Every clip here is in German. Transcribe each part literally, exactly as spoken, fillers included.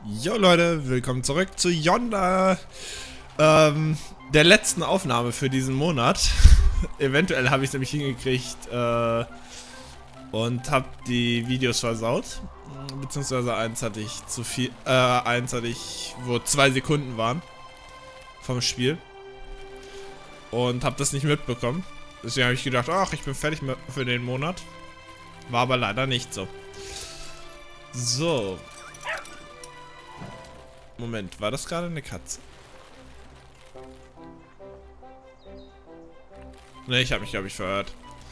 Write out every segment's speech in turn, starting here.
Jo Leute, willkommen zurück zu Yonder, ähm, der letzten Aufnahme für diesen Monat. Eventuell habe ich es nämlich hingekriegt äh, und habe die Videos versaut. Beziehungsweise eins hatte ich zu viel, äh, eins hatte ich, wo zwei Sekunden waren vom Spiel. Und habe das nicht mitbekommen. Deswegen habe ich gedacht, ach, ich bin fertig für den Monat. War aber leider nicht so. So. Moment, war das gerade eine Katze? Ne, ich habe mich, glaube ich, verirrt.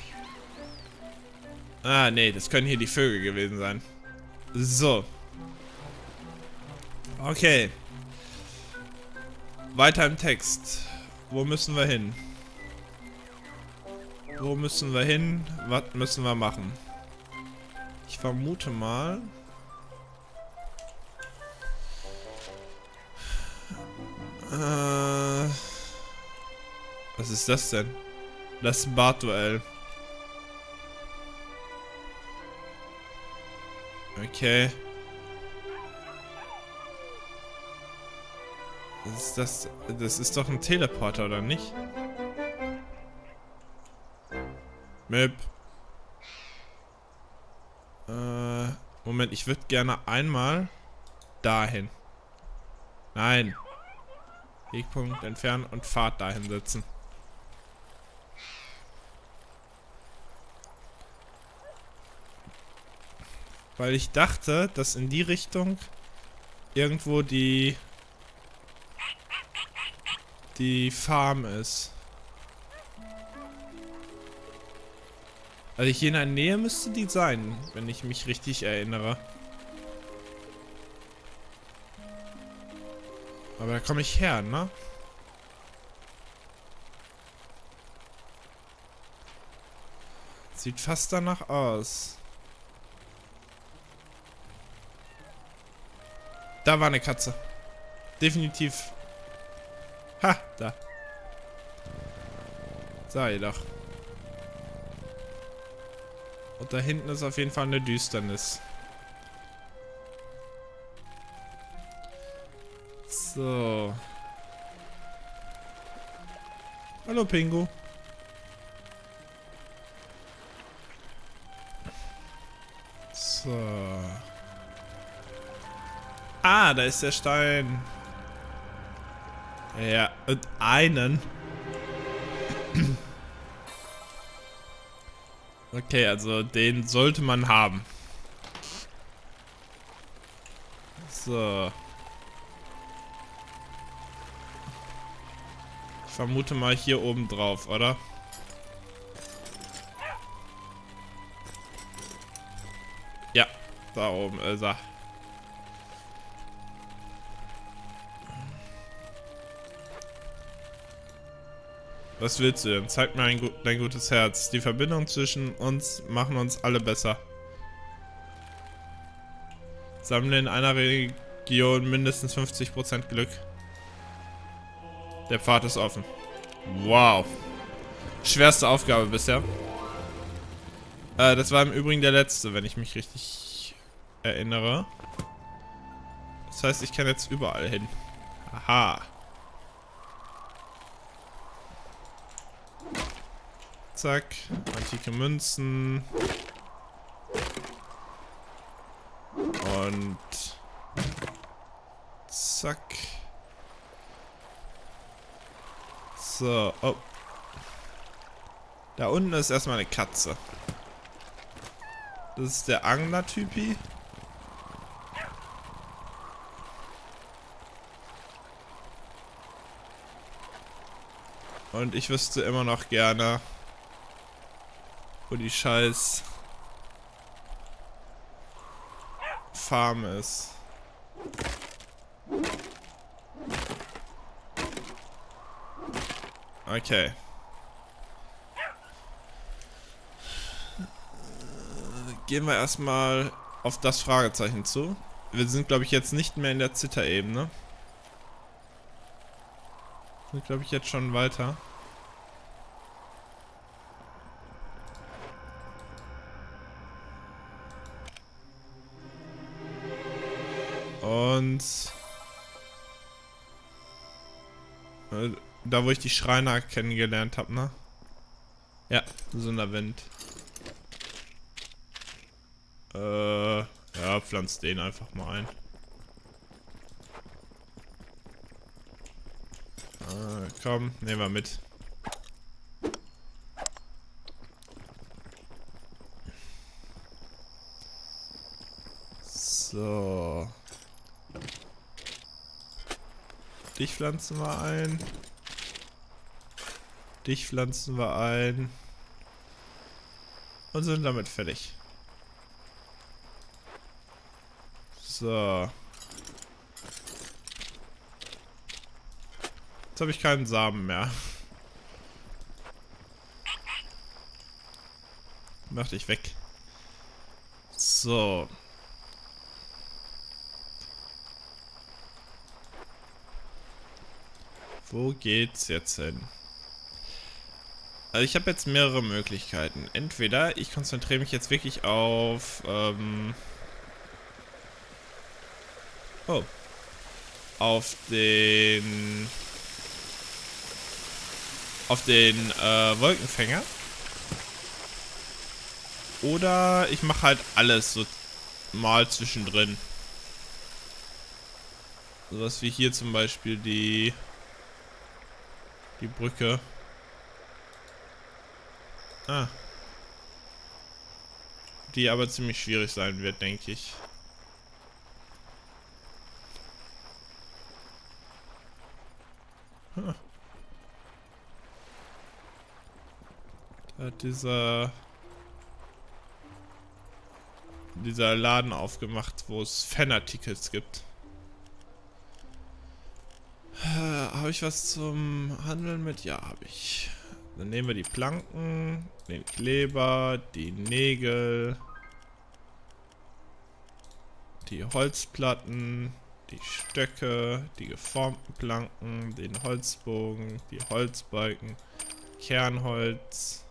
Ah, nee, das können hier die Vögel gewesen sein. So. Okay. Weiter im Text. Wo müssen wir hin? Wo müssen wir hin? Was müssen wir machen? Ich vermute mal... Äh, was ist das denn? Das Bartduell. Okay. Was ist das? Das ist doch ein Teleporter, oder nicht? Mip. Äh, Moment, ich würde gerne einmal dahin. Nein. Wegpunkt entfernen und Pfad dahin setzen. Weil ich dachte, dass in die Richtung irgendwo die die Farm ist. Also hier in der Nähe müsste die sein, wenn ich mich richtig erinnere. Aber da komme ich her, ne? Sieht fast danach aus. Da war eine Katze. Definitiv. Ha, da. Sah ihr doch. Und da hinten ist auf jeden Fall eine Düsternis. So. Hallo Pingu. So. Ah, da ist der Stein. Ja, und einen. Okay, also den sollte man haben. So. Ich vermute mal hier oben drauf, oder? Ja, da oben ist er. Was willst du denn? Zeig mir ein, dein gutes Herz. Die Verbindung zwischen uns machen uns alle besser. Sammle in einer Region mindestens fünfzig Prozent Glück. Der Pfad ist offen. Wow. Schwerste Aufgabe bisher. Äh, das war im Übrigen der letzte, wenn ich mich richtig erinnere. Das heißt, ich kann jetzt überall hin. Aha. Zack. Antike Münzen. Und... Zack. So, oh. Da unten ist erstmal eine Katze. Das ist der Angler-Typi. Und ich wüsste immer noch gerne, wo die scheiß Farm ist. Okay. Gehen wir erstmal auf das Fragezeichen zu. Wir sind, glaube ich, jetzt nicht mehr in der Zitterebene. Wir sind, glaube ich, jetzt schon weiter. Und äh, da, wo ich die Schreiner kennengelernt habe, ne? Ja, Sonderwind. Äh, ja, pflanzt den einfach mal ein. Äh, komm, nehmen wir mit. So. Dich pflanzen wir ein. Dich pflanzen wir ein. Und sind damit fertig. So. Jetzt habe ich keinen Samen mehr. Mach dich weg. So. Wo geht's jetzt hin? Also ich habe jetzt mehrere Möglichkeiten. Entweder ich konzentriere mich jetzt wirklich auf... Ähm oh. Auf den... Auf den äh, Wolkenfänger. Oder ich mache halt alles so mal zwischendrin. Sowas wie hier zum Beispiel die... Die Brücke. Ah. Die aber ziemlich schwierig sein wird, denke ich. Hm. Da hat dieser... dieser Laden aufgemacht, wo es Fanartikels gibt. Habe ich was zum Handeln mit? Ja, habe ich. Dann nehmen wir die Planken, den Kleber, die Nägel, die Holzplatten, die Stöcke, die geformten Planken, den Holzbogen, die Holzbalken, Kernholz.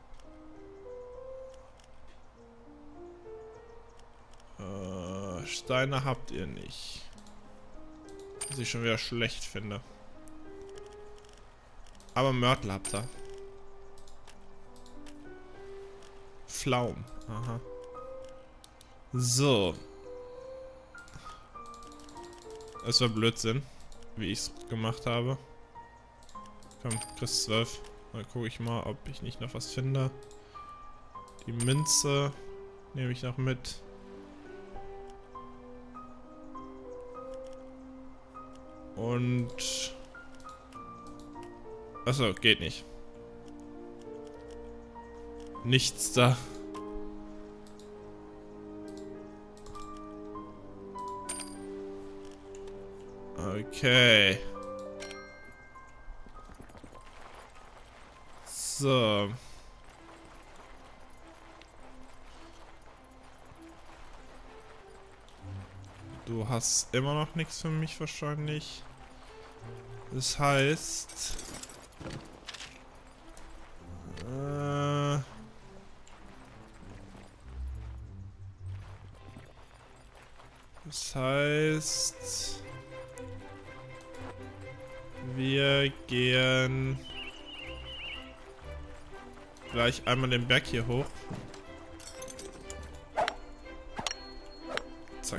Äh, Steine habt ihr nicht. Was ich schon wieder schlecht finde. Aber Mörtel habt ihr. Pflaumen. Aha. So. Es war Blödsinn, wie ich es gemacht habe. Komm, kriegst zwölf. Dann gucke ich mal, ob ich nicht noch was finde. Die Münze nehme ich noch mit. Und... Achso, geht nicht. Nichts da. Okay. So. Du hast immer noch nichts für mich wahrscheinlich. Das heißt... Äh... Das heißt... Wir gehen... gleich einmal den Berg hier hoch. Zack.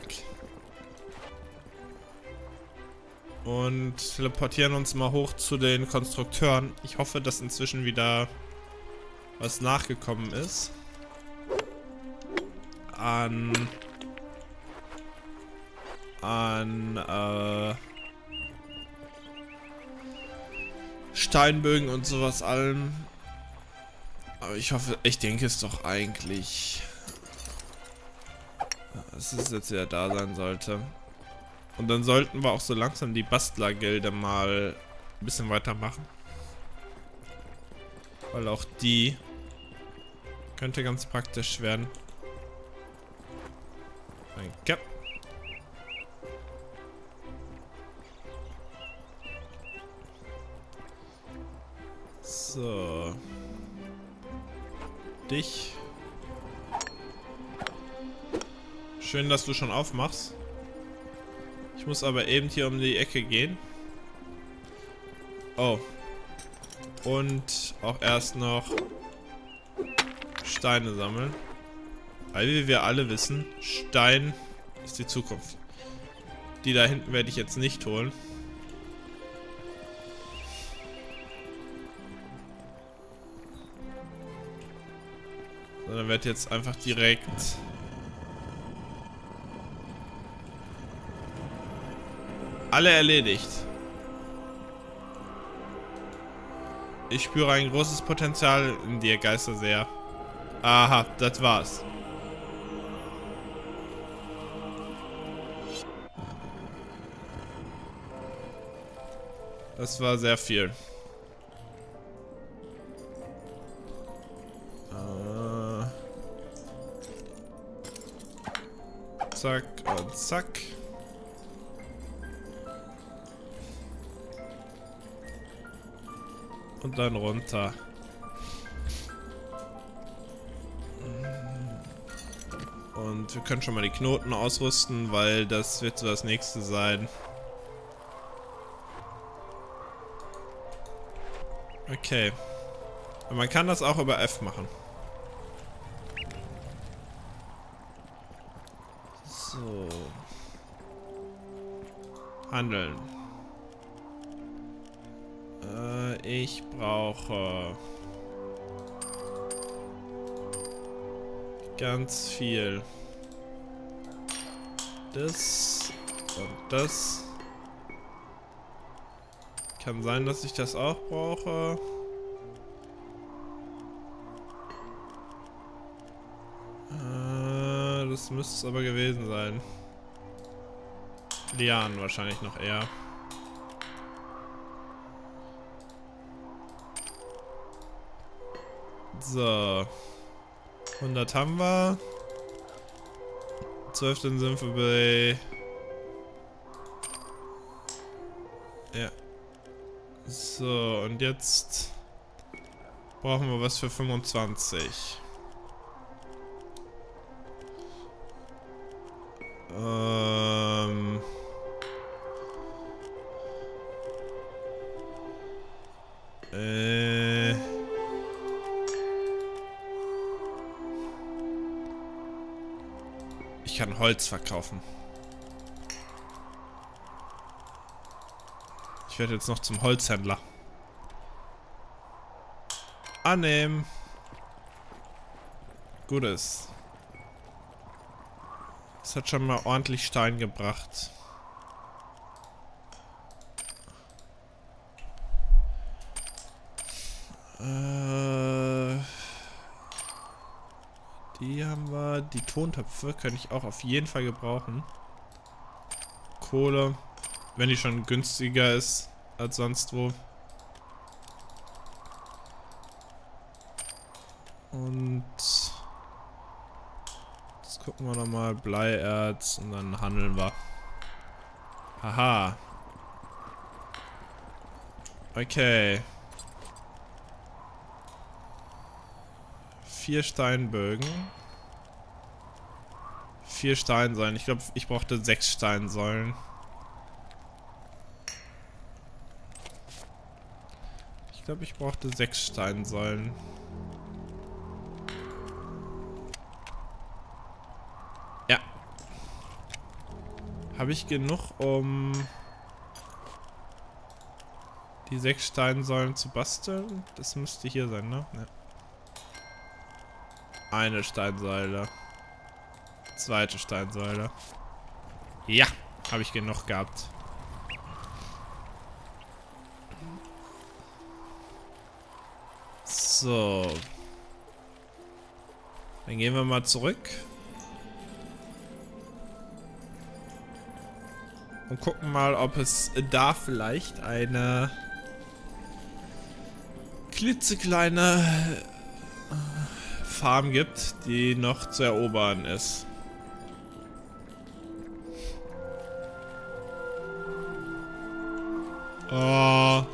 Und teleportieren uns mal hoch zu den Konstrukteuren. Ich hoffe, dass inzwischen wieder was nachgekommen ist. An... An... Äh... Steinbögen und sowas allem. Aber ich hoffe, ich denke es doch eigentlich, dass es jetzt wieder da sein sollte. Und dann sollten wir auch so langsam die Bastlergilde mal ein bisschen weitermachen. Weil auch die könnte ganz praktisch werden. Danke. So. Dich. Schön, dass du schon aufmachst. Ich muss aber eben hier um die Ecke gehen. Oh. Und auch erst noch Steine sammeln. Weil wie wir alle wissen, Stein ist die Zukunft. Die da hinten werde ich jetzt nicht holen. Sondern werde jetzt einfach direkt alle erledigt. Ich spüre ein großes Potenzial in dir, Geisterseher. Aha, das war's. Das war sehr viel. Äh, zack und zack. Und dann runter. Und wir können schon mal die Knoten ausrüsten, weil das wird so das nächste sein. Okay. Und man kann das auch über F machen. So. Handeln. Äh, ich brauche ganz viel. Das und das. Kann sein, dass ich das auch brauche. Äh, das müsste es aber gewesen sein. Lianen wahrscheinlich noch eher. So. hundert haben wir. zwölf, dann sind wir bei... Ja. So, und jetzt brauchen wir was für fünfundzwanzig. Ähm... Äh... Ich kann Holz verkaufen. Ich werde jetzt noch zum Holzhändler. Annehmen. Gutes. Das hat schon mal ordentlich Stein gebracht. Äh, die haben wir. Die Tontöpfe kann ich auch auf jeden Fall gebrauchen. Kohle. Wenn die schon günstiger ist als sonst wo. Und jetzt gucken wir nochmal. Bleierz und dann handeln wir. Haha. Okay. Vier Steinbögen. Vier Steinsäulen. Ich glaube, ich brauchte sechs Steinsäulen. Ich glaube, ich brauchte sechs Steinsäulen. Ja. Habe ich genug, um die sechs Steinsäulen zu basteln? Das müsste hier sein, ne? Ja. Eine Steinsäule. Zweite Steinsäule. Ja, habe ich genug gehabt. So. Dann gehen wir mal zurück. Und gucken mal, ob es da vielleicht eine klitzekleine Farm gibt, die noch zu erobern ist. Oh.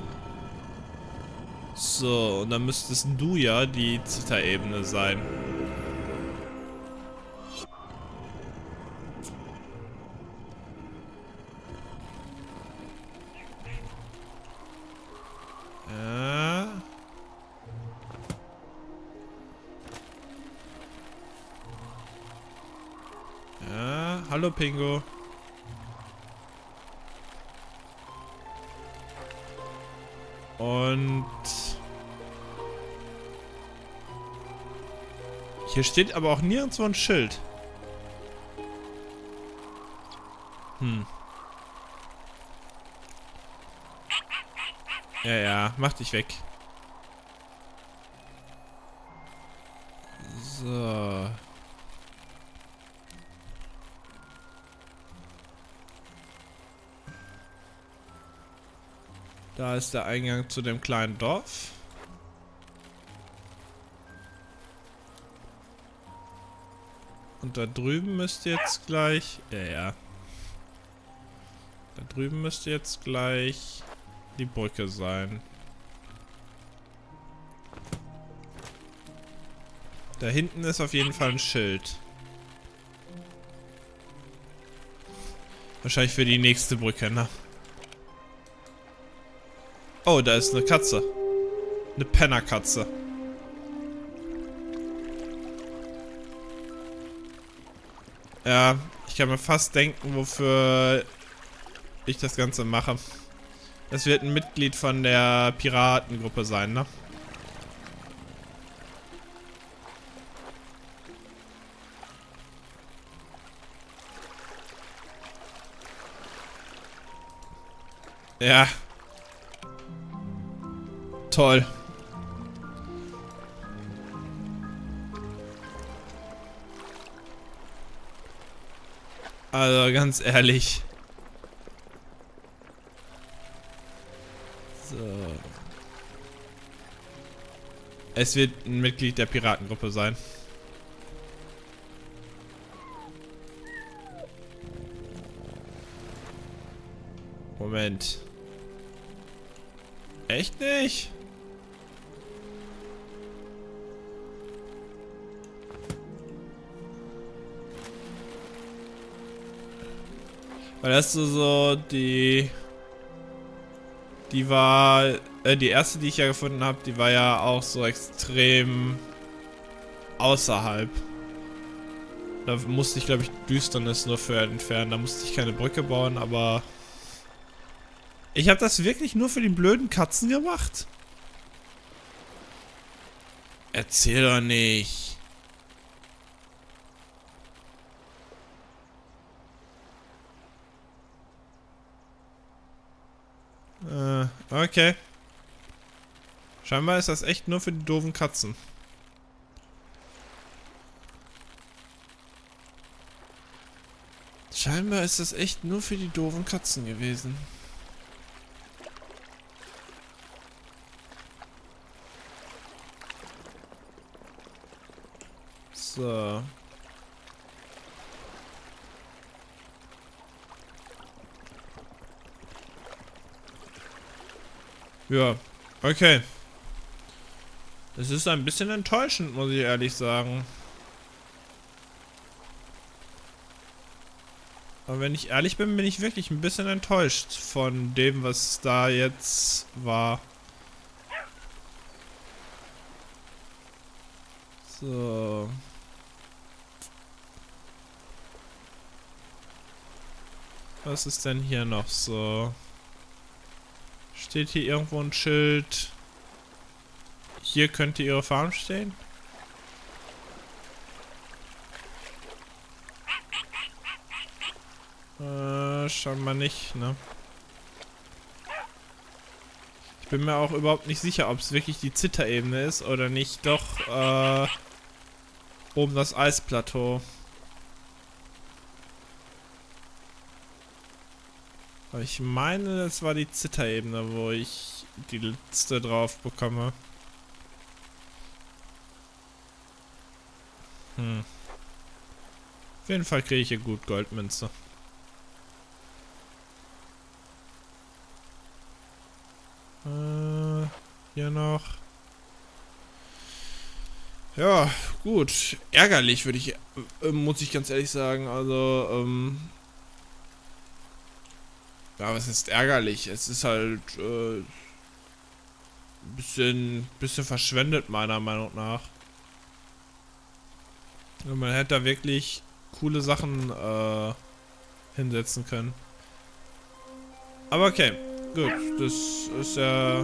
So, und dann müsstest du ja die Zitterebene sein. Hallo Pingo. Und hier steht aber auch nirgendwo ein Schild. Hm. Ja, ja, mach dich weg. So. Da ist der Eingang zu dem kleinen Dorf. Und da drüben müsste jetzt gleich... Ja, ja. Da drüben müsste jetzt gleich die Brücke sein. Da hinten ist auf jeden Fall ein Schild. Wahrscheinlich für die nächste Brücke, ne? Oh, da ist eine Katze. Eine Pennerkatze. Ja, ich kann mir fast denken, wofür ich das Ganze mache. Das wird ein Mitglied von der Piratengruppe sein, ne? Ja. Toll. Also ganz ehrlich. So. Es wird ein Mitglied der Piratengruppe sein. Moment. Echt nicht? Weil das so, so die... Die war... Äh, die erste, die ich ja gefunden habe, die war ja auch so extrem... außerhalb. Da musste ich, glaube ich, Düsternis nur für entfernen. Da musste ich keine Brücke bauen, aber... Ich habe das wirklich nur für die blöden Katzen gemacht? Erzähl doch nicht. Äh, okay. Scheinbar ist das echt nur für die doofen Katzen. Scheinbar ist das echt nur für die doofen Katzen gewesen. So. Ja, okay. Es ist ein bisschen enttäuschend, muss ich ehrlich sagen. Aber wenn ich ehrlich bin, bin ich wirklich ein bisschen enttäuscht von dem, was da jetzt war. So. Was ist denn hier noch so? Steht hier irgendwo ein Schild? Hier könnte ihre Farm stehen? Äh, scheinbar nicht, ne? Ich bin mir auch überhaupt nicht sicher, ob es wirklich die Zitterebene ist oder nicht doch, äh, oben das Eisplateau. Aber ich meine, das war die Zitterebene, wo ich die letzte drauf bekomme. Hm. Auf jeden Fall kriege ich hier gut Goldmünze. Äh, hier noch. Ja, gut. Ärgerlich, würde ich, äh, muss ich ganz ehrlich sagen. Also, ähm... ja, was ist ärgerlich? Es ist halt, äh... bisschen, bisschen verschwendet, meiner Meinung nach. Man hätte da wirklich coole Sachen, äh... hinsetzen können. Aber okay, gut, das ist ja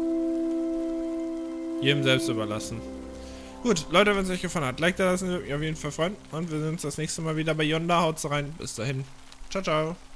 jedem selbst überlassen. Gut, Leute, wenn es euch gefallen hat, like da lassen, würde mich auf jeden Fall freuen. Und wir sehen uns das nächste Mal wieder bei Yonder. Haut rein, bis dahin. Ciao, ciao.